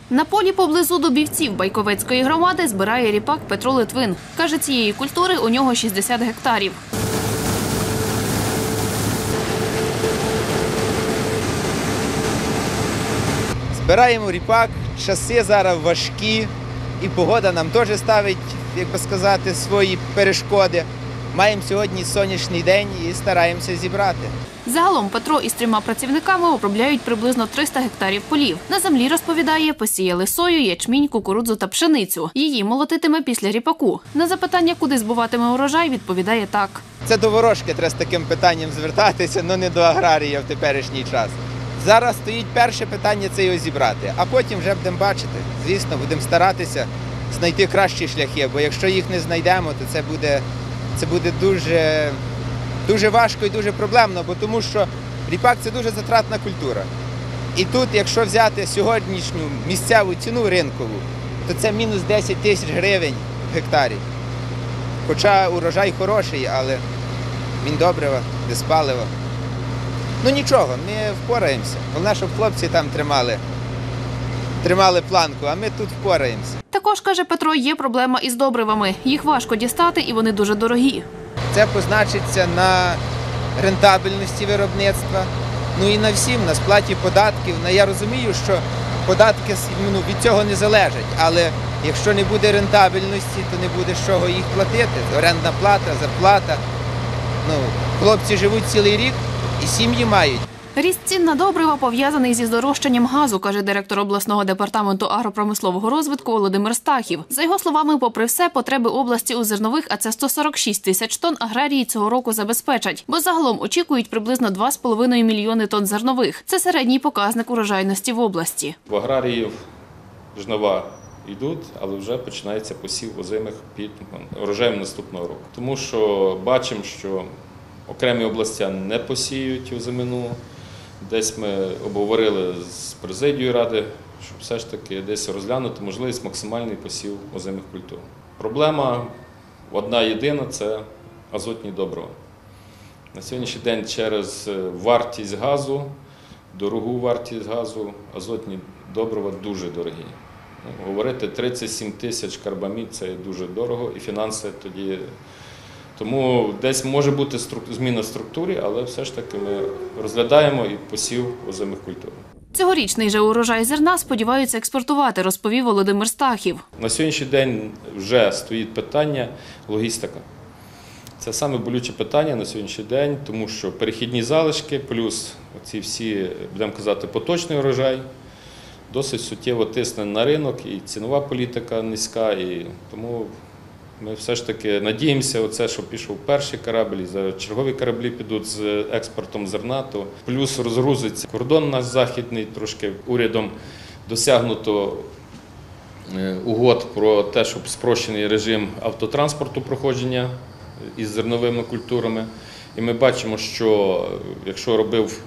На полі поблизу Дубівців Байковецької громади збирає ріпак Петро Литвин. Каже, цієї культури у нього 60 гектарів. Збираємо ріпак, часи зараз важкі, і погода нам теж ставить, як би сказати, свої перешкоди. Маємо сьогодні сонячний день і стараємося зібрати. Загалом Петро із 3 працівниками обробляють приблизно 300 гектарів полів. На землі, розповідає, посіяли сою, ячмінь, кукурудзу та пшеницю. Її молотитиме після ріпаку. На запитання, куди збуватиме урожай, відповідає так. Це до ворожки треба з таким питанням звертатися, але не до аграрія в теперішній час. Зараз стоїть перше питання – це його зібрати, а потім вже будемо бачити. Звісно, будемо старатися знайти кращі шляхи, бо якщо їх не знайдемо, то це буде дуже важко і дуже проблемно, бо тому що ріпак – це дуже затратна культура. І тут, якщо взяти сьогоднішню місцеву ціну ринкову, то це мінус 10 тисяч гривень в гектарі. Хоча урожай хороший, але він добрива, без палива. Ну нічого, ми впораємося. Головне, щоб хлопці там тримали планку, а ми тут впораємося. Також, каже Петро, є проблема із добривами. Їх важко дістати і вони дуже дорогі. Це позначиться на рентабельності виробництва, ну і на всім, на сплаті податків. Я розумію, що податки від цього не залежать, але якщо не буде рентабельності, то не буде з чого їх платити. Орендна плата, зарплата. Хлопці живуть цілий рік і сім'ї мають. Ріст цін на добрива пов'язаний зі здорожчанням газу, каже директор обласного департаменту агропромислового розвитку Володимир Стахів. За його словами, попри все, потреби області у зернових, а це 146 тисяч тонн, аграрії цього року забезпечать. Бо загалом очікують приблизно 2,5 мільйони тонн зернових. Це середній показник урожайності в області. В аграріїв жнива йдуть, але вже починається посів озимих під урожаєм наступного року. Тому що бачимо, що окремі області не посіють озимину. Десь ми обговорили з президією Ради, щоб все ж таки десь розглянути можливість максимальний посів озимих культур. Проблема одна єдина – це азотні добрива. На сьогоднішній день через вартість газу, дорогу вартість газу, азотні добрива дуже дорогі. Говорити 37 тисяч карбамід – це дуже дорого, і фінанси тоді. Тому десь може бути зміна в структурі, але все ж таки ми розглядаємо і посів озимих культур. Цьогорічний же урожай зерна сподіваються експортувати, розповів Володимир Стахів. На сьогоднішній день вже стоїть питання логістика. Це саме болюче питання на сьогоднішній день, тому що перехідні залишки плюс ці всі, будемо казати, поточний урожай досить суттєво тисне на ринок, і цінова політика низька, і тому ми все ж таки надіємося, що пішов перший корабль, і за чергові кораблі підуть з експортом зерна, то плюс розгрузиться кордон наш західний, трошки урядом досягнуто угод про те, щоб спрощений режим автотранспорту проходження із зерновими культурами. І ми бачимо, що якщо робив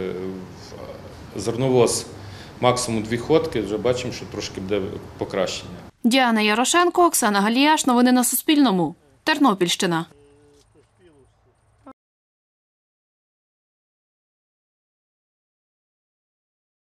зерновоз максимум 2 ходки, вже бачимо, що трошки буде покращення. Діана Ярошенко, Оксана Галіяш. Новини на Суспільному. Тернопільщина.